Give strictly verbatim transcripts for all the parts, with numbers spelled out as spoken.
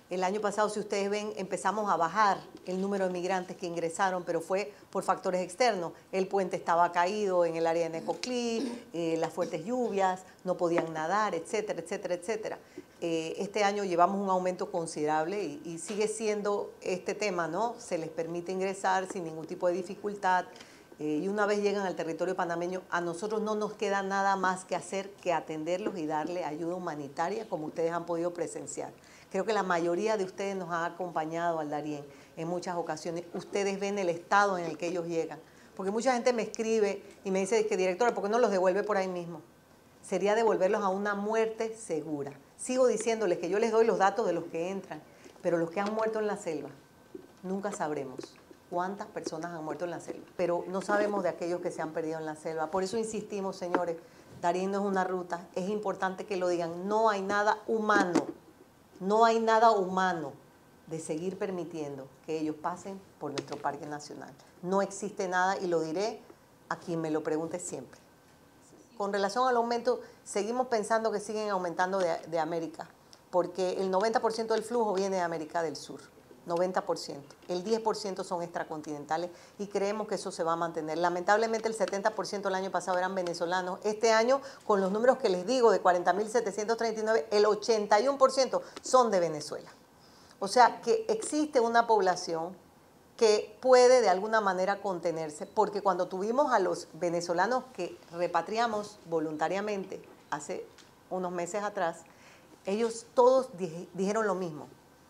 El año pasado, si ustedes ven, empezamos a bajar el número de migrantes que ingresaron, pero fue por factores externos. El puente estaba caído en el área de Necoclí, eh, las fuertes lluvias, no podían nadar, etcétera, etcétera, etcétera. Eh, este año llevamos un aumento considerable y, y sigue siendo este tema, ¿no? Se les permite ingresar sin ningún tipo de dificultad. Eh, y una vez llegan al territorio panameño, a nosotros no nos queda nada más que hacer que atenderlos y darle ayuda humanitaria, como ustedes han podido presenciar. Creo que la mayoría de ustedes nos ha acompañado al Darién en muchas ocasiones. Ustedes ven el estado en el que ellos llegan. Porque mucha gente me escribe y me dice que, directora, ¿por qué no los devuelve por ahí mismo? Sería devolverlos a una muerte segura. Sigo diciéndoles que yo les doy los datos de los que entran, pero los que han muerto en la selva, nunca sabremos cuántas personas han muerto en la selva. Pero no sabemos de aquellos que se han perdido en la selva. Por eso insistimos, señores, Darién no es una ruta. Es importante que lo digan. No hay nada humano. No hay nada humano de seguir permitiendo que ellos pasen por nuestro parque nacional. No existe nada y lo diré a quien me lo pregunte siempre. Con relación al aumento, seguimos pensando que siguen aumentando de, de América, porque el noventa por ciento del flujo viene de América del Sur, noventa por ciento. El diez por ciento son extracontinentales y creemos que eso se va a mantener. Lamentablemente el setenta por ciento el año pasado eran venezolanos. Este año, con los números que les digo de cuarenta mil setecientos treinta y nueve, el ochenta y uno por ciento son de Venezuela. O sea que existe una población que puede de alguna manera contenerse, porque cuando tuvimos a los venezolanos que repatriamos voluntariamente hace unos meses atrás, ellos todos dijeron lo mismo,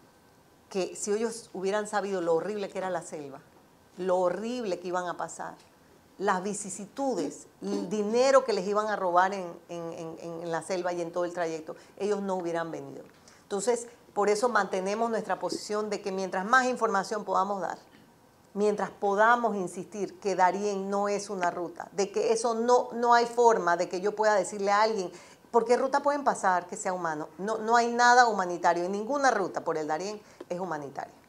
que si ellos hubieran sabido lo horrible que era la selva, lo horrible que iban a pasar, las vicisitudes, el dinero que les iban a robar en, en, en, en la selva y en todo el trayecto, ellos no hubieran venido. Entonces, por eso mantenemos nuestra posición de que mientras más información podamos dar, mientras podamos insistir que Darién no es una ruta, de que eso no, no hay forma de que yo pueda decirle a alguien, ¿por qué ruta pueden pasar que sea humano? No, no hay nada humanitario, y ninguna ruta por el Darién es humanitaria.